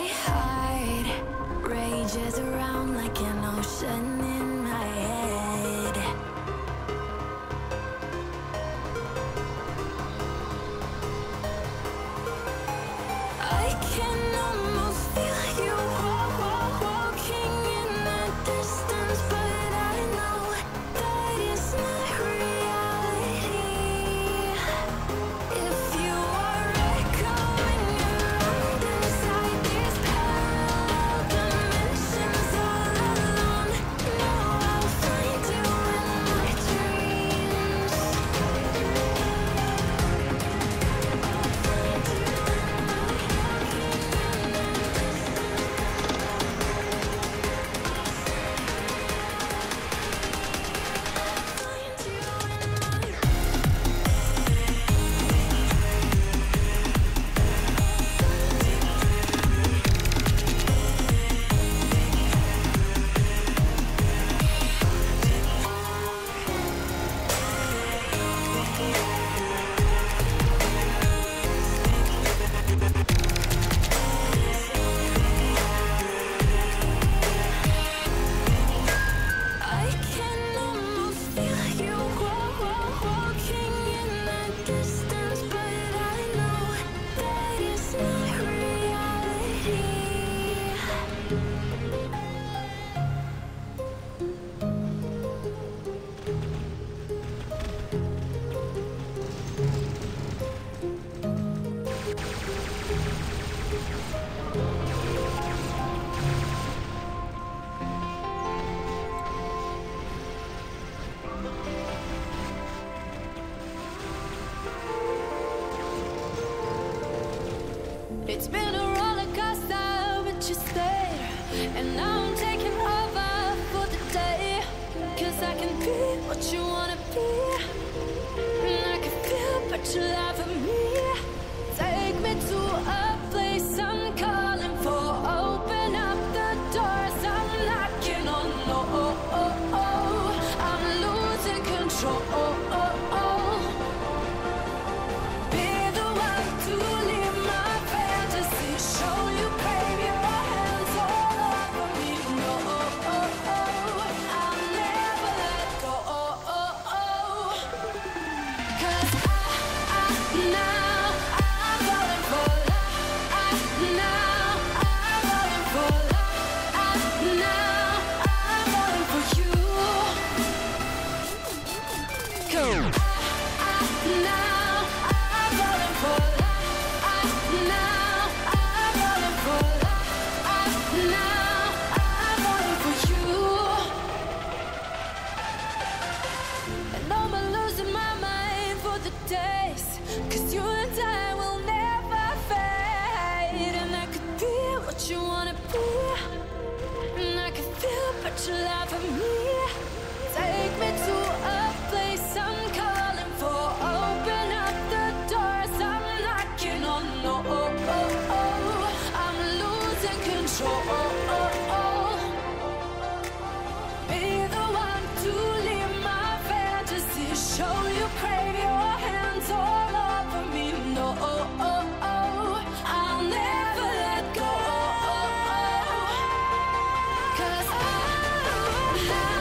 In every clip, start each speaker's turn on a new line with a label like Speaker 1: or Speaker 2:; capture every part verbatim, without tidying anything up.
Speaker 1: heart rages around like an ocean in my head. I can almost feel you walk, walk, walking in the distance, but I know that it's not reality. If you are echoing around inside these parallel dimensions all alone, know I'll find you in my dreams. I can almost feel you walk, walk, walking in the distance, but I know that it's not reality. It's been a roller coaster, but you stayed, and now I'm taking over for the day. Cause I can be what you wanna be, and I can feel but you love me. Take me to a place I'm calling for. Open up the doors I'm knocking on. No, oh, oh, oh. I'm losing control. Be the one to leave my fantasy. Show you crave your hands all over me. No, oh, oh, oh. I'll never let go. Oh, oh, oh. Cause I, I, now I'm falling for love. I, now I'm falling for love. I, now I'm falling for you. Cool. I, I, now I'm falling for love. I, now I'm falling for love. I, now I'm falling for you. And I'm losing my mind for the days. Cause you and I will never fade. And I could be what you wanna be, and I can feel but you love me. Take me to a place I'm calling for. Open up the doors I'm knocking on. No, oh, oh, oh. I'm losing control. Be the one to leave my fantasy. Show you crave your hands all over me. No, oh, oh, oh. I'll never let go. Cause I, now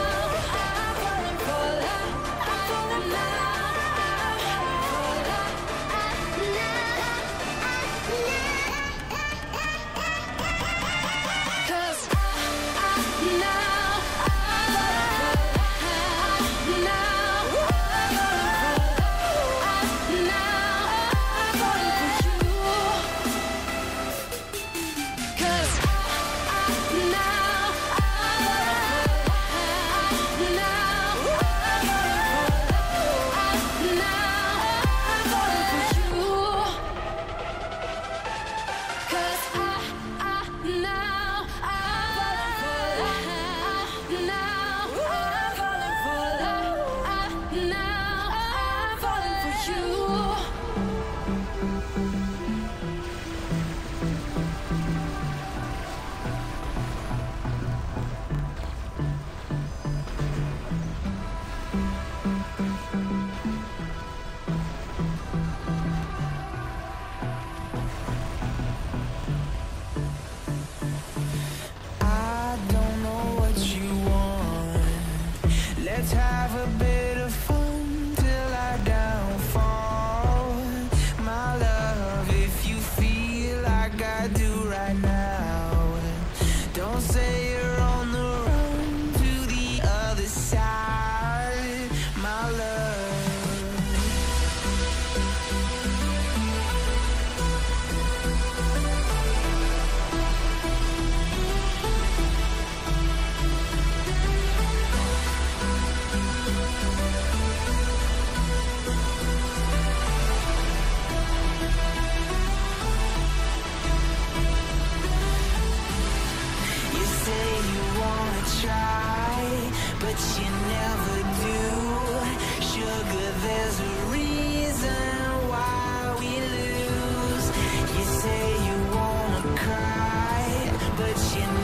Speaker 2: but you never do. Sugar, there's a reason why we lose. You say you wanna cry, but you